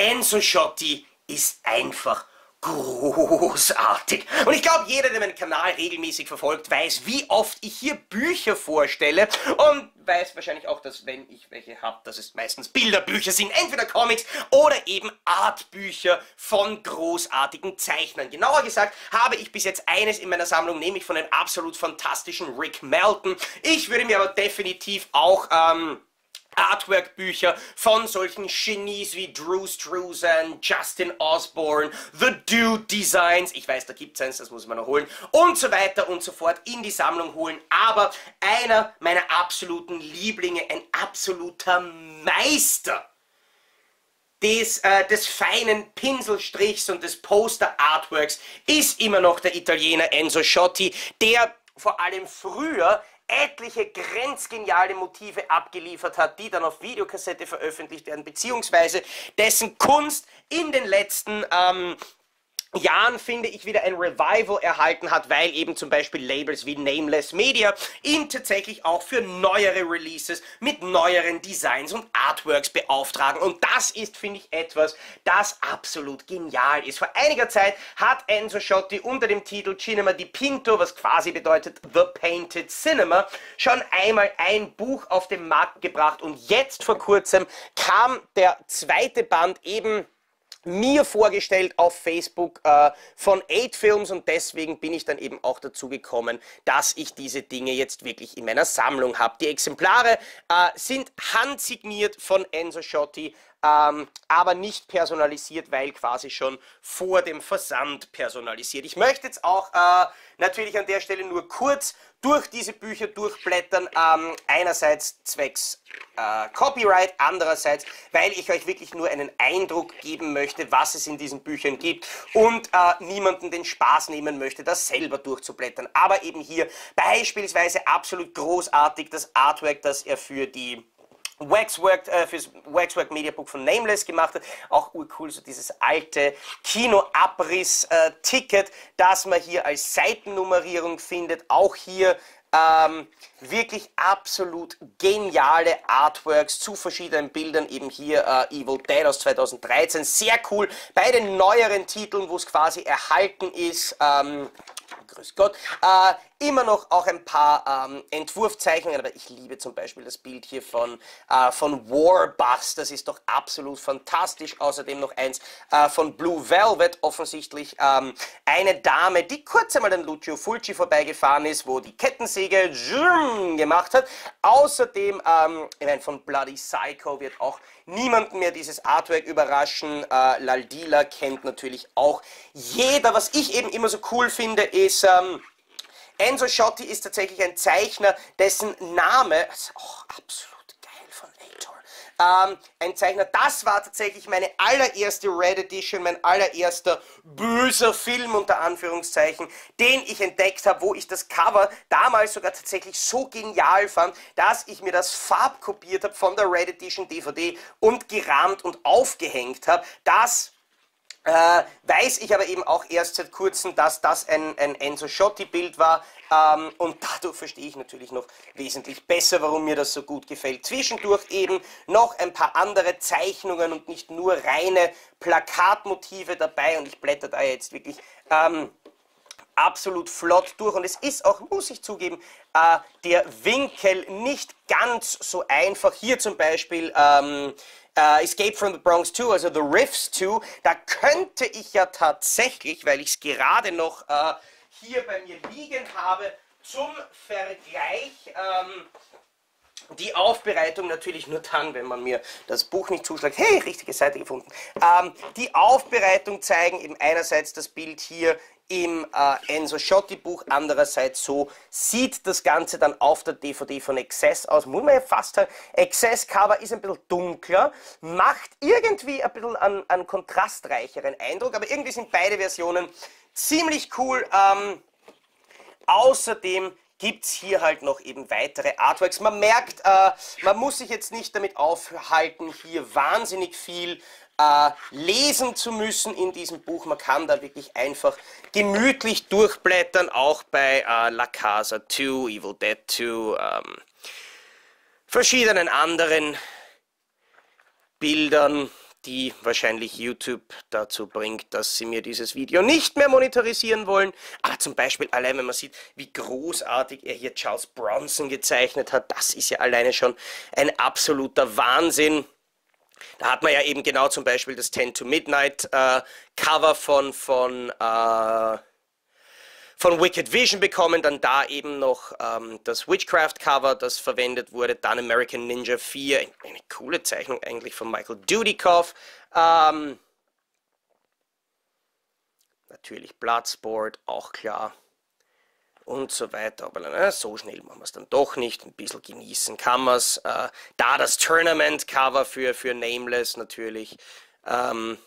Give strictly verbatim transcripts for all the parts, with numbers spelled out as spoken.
Enzo Schotti ist einfach großartig. Und ich glaube, jeder, der meinen Kanal regelmäßig verfolgt, weiß, wie oft ich hier Bücher vorstelle und weiß wahrscheinlich auch, dass wenn ich welche habe, dass es meistens Bilderbücher sind, entweder Comics oder eben Artbücher von großartigen Zeichnern. Genauer gesagt habe ich bis jetzt eines in meiner Sammlung, nämlich von dem absolut fantastischen Rick Melton. Ich würde mir aber definitiv auch ähm, Artwork-Bücher von solchen Genies wie Drew Struzan, Justin Osborne, The Dude Designs, ich weiß, da gibt es eins, das muss man noch holen, und so weiter und so fort in die Sammlung holen. Aber einer meiner absoluten Lieblinge, ein absoluter Meister des, äh, des feinen Pinselstrichs und des Poster-Artworks ist immer noch der Italiener Enzo Schotti, der vor allem früher etliche grenzgeniale Motive abgeliefert hat, die dann auf Videokassette veröffentlicht werden, beziehungsweise dessen Kunst in den letzten ähm, Jahren, finde ich, wieder ein Revival erhalten hat, weil eben zum Beispiel Labels wie Nameless Media ihn tatsächlich auch für neuere Releases mit neueren Designs und Artworks beauftragen. Und das ist, finde ich, etwas, das absolut genial ist. Vor einiger Zeit hat Enzo Schotti unter dem Titel Cinema di Pinto, was quasi bedeutet The Painted Cinema, schon einmal ein Buch auf den Markt gebracht und jetzt vor kurzem kam der zweite Band eben mir vorgestellt auf Facebook äh, von Eight Films und deswegen bin ich dann eben auch dazu gekommen, dass ich diese Dinge jetzt wirklich in meiner Sammlung habe. Die Exemplare äh, sind handsigniert von Enzo Schotti, ähm, aber nicht personalisiert, weil quasi schon vor dem Versand personalisiert. Ich möchte jetzt auch äh, natürlich an der Stelle nur kurz durch diese Bücher durchblättern, ähm, einerseits zwecks äh, Copyright, andererseits, weil ich euch wirklich nur einen Eindruck geben möchte, was es in diesen Büchern gibt und äh, niemanden den Spaß nehmen möchte, das selber durchzublättern. Aber eben hier beispielsweise absolut großartig das Artwork, das er für die Waxwork, äh, fürs Waxwork Mediabook von Nameless gemacht hat. Auch urcool, so dieses alte Kinoabriss-Ticket, äh, das man hier als Seitennummerierung findet. Auch hier ähm, wirklich absolut geniale Artworks zu verschiedenen Bildern. Eben hier äh, Evil Dead aus zweitausenddreizehn. Sehr cool. Bei den neueren Titeln, wo es quasi erhalten ist, ähm, grüß Gott, äh, immer noch auch ein paar ähm, Entwurfzeichnungen, aber ich liebe zum Beispiel das Bild hier von, äh, von Warbus, das ist doch absolut fantastisch. Außerdem noch eins äh, von Blue Velvet, offensichtlich ähm, eine Dame, die kurz einmal an Lucio Fulci vorbeigefahren ist, wo die Kettensäge gemacht hat. Außerdem, ähm, ich meine, von Bloody Psycho wird auch niemanden mehr dieses Artwork überraschen. Äh, Laldila kennt natürlich auch jeder. Was ich eben immer so cool finde, ist, ähm, Enzo Schotti ist tatsächlich ein Zeichner, dessen Name, das ist auch absolut geil von Aitor, ähm, ein Zeichner, das war tatsächlich meine allererste Red Edition, mein allererster böser Film unter Anführungszeichen, den ich entdeckt habe, wo ich das Cover damals sogar tatsächlich so genial fand, dass ich mir das farbkopiert habe von der Red Edition D V D und gerahmt und aufgehängt habe. Das Äh, weiß ich aber eben auch erst seit kurzem, dass das ein, ein Enzo Schotti-Bild war ähm, und dadurch verstehe ich natürlich noch wesentlich besser, warum mir das so gut gefällt. Zwischendurch eben noch ein paar andere Zeichnungen und nicht nur reine Plakatmotive dabei und ich blätter da jetzt wirklich ähm, absolut flott durch und es ist auch, muss ich zugeben, äh, der Winkel nicht ganz so einfach. Hier zum Beispiel ähm, Uh, Escape from the Bronx zwei, also The Riffs zwei, da könnte ich ja tatsächlich, weil ich es gerade noch uh, hier bei mir liegen habe, zum Vergleich ähm, die Aufbereitung natürlich nur dann, wenn man mir das Buch nicht zuschlägt. Hey, richtige Seite gefunden. Ähm, die Aufbereitung zeigen eben einerseits das Bild hier im äh, Enzo Schotti Buch, andererseits so sieht das Ganze dann auf der D V D von Excess aus. Muss man ja fast sagen, Excess Cover ist ein bisschen dunkler, macht irgendwie ein bisschen einen, einen kontrastreicheren Eindruck, aber irgendwie sind beide Versionen ziemlich cool. Ähm, außerdem gibt es hier halt noch eben weitere Artworks. Man merkt, äh, man muss sich jetzt nicht damit aufhalten, hier wahnsinnig viel äh, lesen zu müssen in diesem Buch. Man kann da wirklich einfach gemütlich durchblättern, auch bei äh, La Casa zwei, Evil Dead zwei, ähm, verschiedenen anderen Bildern, die wahrscheinlich YouTube dazu bringt, dass sie mir dieses Video nicht mehr monetarisieren wollen. Aber zum Beispiel allein, wenn man sieht, wie großartig er hier Charles Bronson gezeichnet hat, das ist ja alleine schon ein absoluter Wahnsinn. Da hat man ja eben genau zum Beispiel das ten to Midnight äh, Cover von, von, äh, von Wicked Vision bekommen, dann da eben noch ähm, das Witchcraft Cover, das verwendet wurde, dann American Ninja vier, eine coole Zeichnung eigentlich von Michael Dudikoff, ähm, natürlich Bloodsport, auch klar, und so weiter, aber na, so schnell machen wir es dann doch nicht, ein bisschen genießen kann man es, äh, da das Tournament Cover für, für Nameless natürlich, ähm,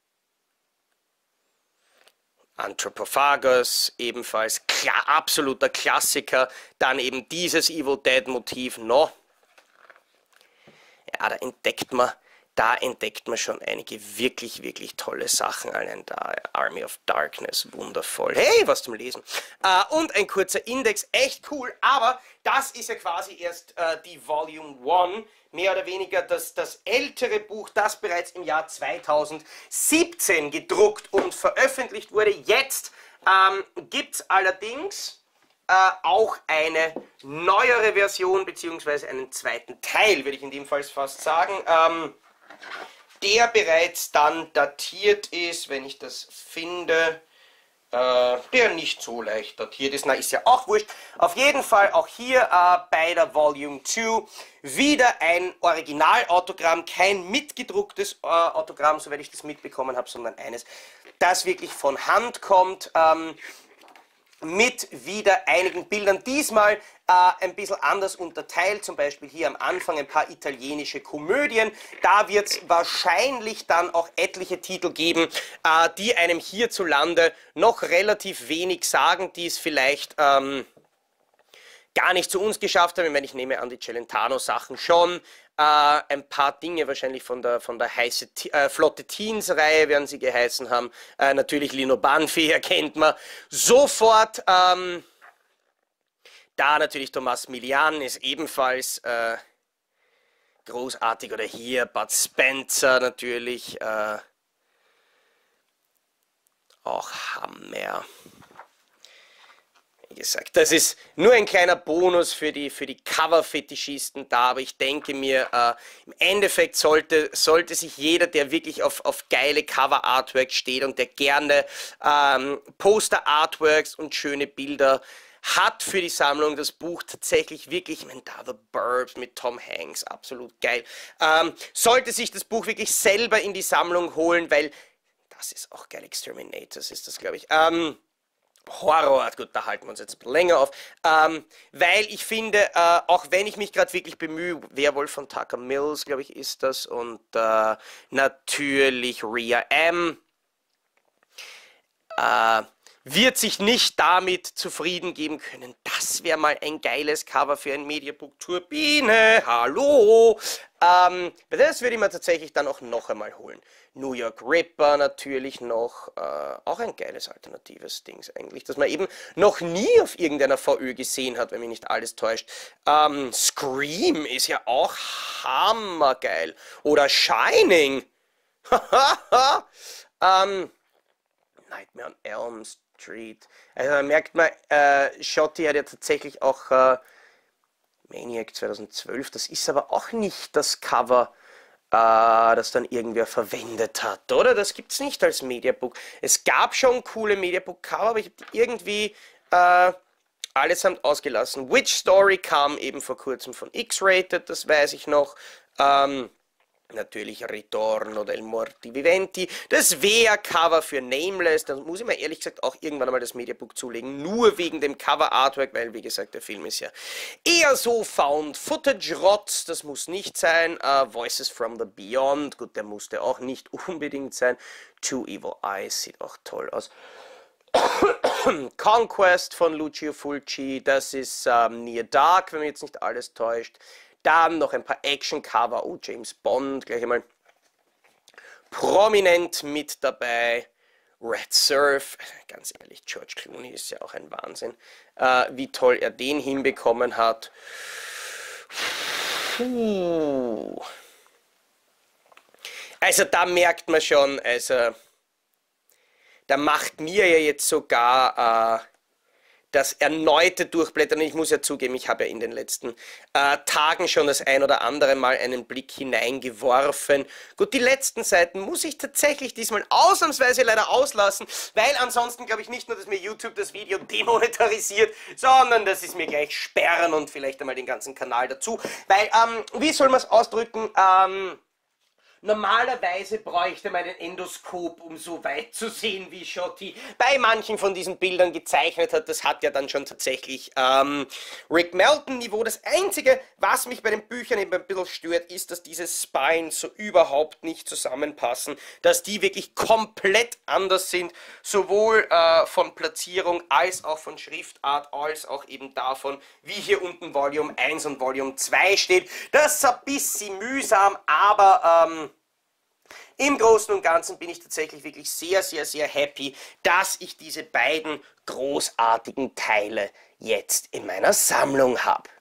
Anthropophagus, ebenfalls klar, absoluter Klassiker, dann eben dieses Evil Dead Motiv noch, ja, da entdeckt man, da entdeckt man schon einige wirklich, wirklich tolle Sachen, allein da, Army of Darkness, wundervoll, hey, was zum Lesen, äh, und ein kurzer Index, echt cool, aber das ist ja quasi erst äh, die Volume eins, mehr oder weniger das, das ältere Buch, das bereits im Jahr zweitausendsiebzehn gedruckt und veröffentlicht wurde. Jetzt ähm, gibt es allerdings äh, auch eine neuere Version, beziehungsweise einen zweiten Teil, würde ich in dem Fall fast sagen, ähm, der bereits dann datiert ist, wenn ich das finde, äh, der nicht so leicht datiert ist, na ist ja auch wurscht. Auf jeden Fall auch hier äh, bei der Volume zwei wieder ein Originalautogramm, kein mitgedrucktes äh, Autogramm, soweit ich das mitbekommen habe, sondern eines, das wirklich von Hand kommt, ähm, mit wieder einigen Bildern, diesmal äh, ein bisschen anders unterteilt, zum Beispiel hier am Anfang ein paar italienische Komödien. Da wird es wahrscheinlich dann auch etliche Titel geben, äh, die einem hierzulande noch relativ wenig sagen, die es vielleicht ähm, gar nicht zu uns geschafft haben. Ich meine, ich nehme an, die Celentano-Sachen schon. Äh, ein paar Dinge wahrscheinlich von der, von der heiße, äh, Flotte Teens-Reihe werden sie geheißen haben. Äh, natürlich Lino Banfi erkennt man sofort. Ähm, da natürlich Thomas Milian ist ebenfalls äh, großartig. Oder hier Bud Spencer natürlich. Äh, auch Hammer. Wie gesagt, das ist nur ein kleiner Bonus für die, für die Cover-Fetischisten da, aber ich denke mir, äh, im Endeffekt sollte, sollte sich jeder, der wirklich auf, auf geile Cover-Artworks steht und der gerne ähm, Poster-Artworks und schöne Bilder hat für die Sammlung, das Buch tatsächlich wirklich, ich meine, da The Burbs mit Tom Hanks, absolut geil, ähm, sollte sich das Buch wirklich selber in die Sammlung holen, weil das ist auch geil, Exterminators ist das, glaube ich, ähm, Horror, gut, da halten wir uns jetzt ein bisschen länger auf, ähm, weil ich finde, äh, auch wenn ich mich gerade wirklich bemühe, Werwolf von Tucker Mills, glaube ich, ist das, und äh, natürlich Rhea M., äh, wird sich nicht damit zufrieden geben können. Das wäre mal ein geiles Cover für ein Mediabook Turbine. Hallo! Ähm, das würde ich mir tatsächlich dann auch noch einmal holen. New York Ripper natürlich noch. Äh, auch ein geiles alternatives Ding eigentlich, das man eben noch nie auf irgendeiner V Ö gesehen hat, wenn mich nicht alles täuscht. Ähm, Scream ist ja auch hammergeil. Oder Shining. ähm, Nightmare on Elm Street. Also da merkt man, äh, Schotti hat ja tatsächlich auch äh, Maniac zweitausendzwölf, das ist aber auch nicht das Cover, äh, das dann irgendwer verwendet hat, oder? Das gibt es nicht als Mediabook. Es gab schon coole Mediabook-Cover, aber ich habe die irgendwie äh, allesamt ausgelassen. Witch Story kam eben vor kurzem von X-Rated, das weiß ich noch. Ähm, Natürlich Ritorno del Morti Viventi. Das wäre Cover für Nameless. Da muss ich mir ehrlich gesagt auch irgendwann einmal das Mediabook zulegen. Nur wegen dem Cover-Artwork, weil, wie gesagt, der Film ist ja eher so Found-Footage-Rotz. Das muss nicht sein. Uh, Voices from the Beyond. Gut, der musste auch nicht unbedingt sein. Two Evil Eyes sieht auch toll aus. Conquest von Lucio Fulci. Das ist ähm, Near Dark, wenn mich jetzt nicht alles täuscht. Dann noch ein paar Action-Cover. Oh, James Bond, gleich einmal prominent mit dabei. Red Surf, ganz ehrlich, George Clooney ist ja auch ein Wahnsinn, äh, wie toll er den hinbekommen hat. Puh. Also da merkt man schon, also da macht mir ja jetzt sogar äh, das erneute Durchblättern, ich muss ja zugeben, ich habe ja in den letzten äh, Tagen schon das ein oder andere Mal einen Blick hineingeworfen. Gut, die letzten Seiten muss ich tatsächlich diesmal ausnahmsweise leider auslassen, weil ansonsten glaube ich nicht nur, dass mir YouTube das Video demonetarisiert, sondern dass es mir gleich sperren und vielleicht einmal den ganzen Kanal dazu. Weil, ähm, wie soll man es ausdrücken, ähm... normalerweise bräuchte man ein Endoskop, um so weit zu sehen, wie Schotti bei manchen von diesen Bildern gezeichnet hat. Das hat ja dann schon tatsächlich ähm, Rick Melton-Niveau. Das Einzige, was mich bei den Büchern eben ein bisschen stört, ist, dass diese Spines so überhaupt nicht zusammenpassen. Dass die wirklich komplett anders sind, sowohl äh, von Platzierung als auch von Schriftart, als auch eben davon, wie hier unten Volume eins und Volume zwei steht. Das ist ein bisschen mühsam, aber ähm, im Großen und Ganzen bin ich tatsächlich wirklich sehr, sehr, sehr happy, dass ich diese beiden großartigen Teile jetzt in meiner Sammlung habe.